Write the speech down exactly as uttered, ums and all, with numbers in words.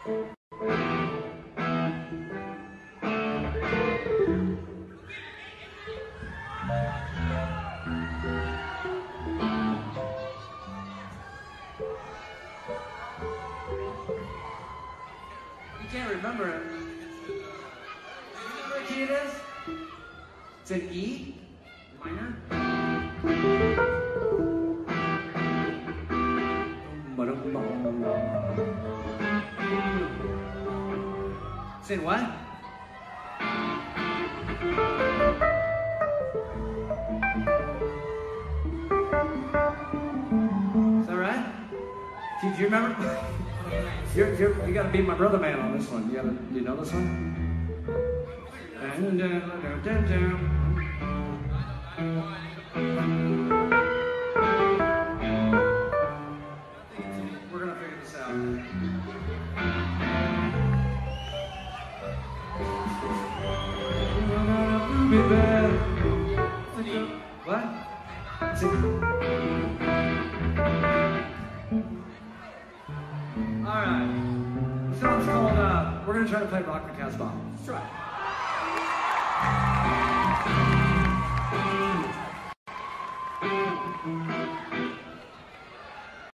You can't remember it. Do you know what key it is? It's an E minor. Say what? Is that right? Do you remember? You're, you're, you gotta beat my brother man on this one. You gotta, you know this one? We're gonna figure this out. What? All right. The song's called, uh, we're going to try to play Rock the Casbah. Let's try.